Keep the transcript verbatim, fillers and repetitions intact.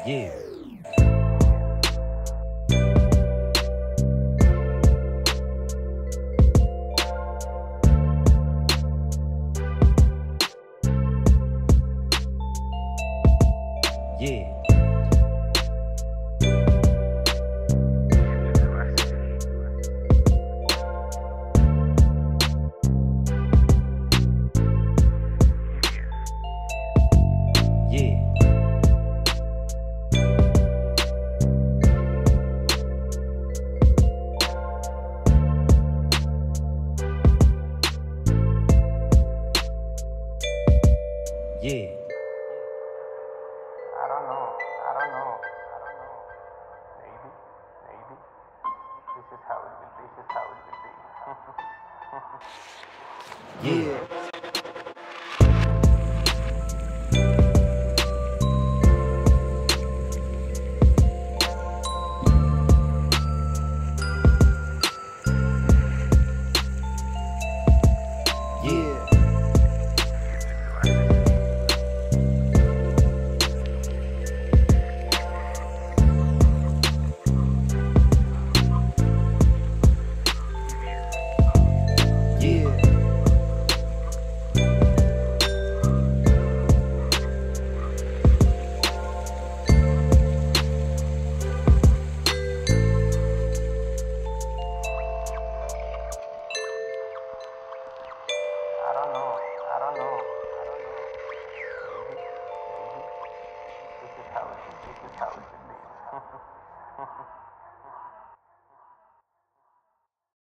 Yeah. Yeah. Yeah. Yeah. I don't know. I don't know. I don't know. Maybe. Maybe. This is how it will be. This is how it will be. Yeah.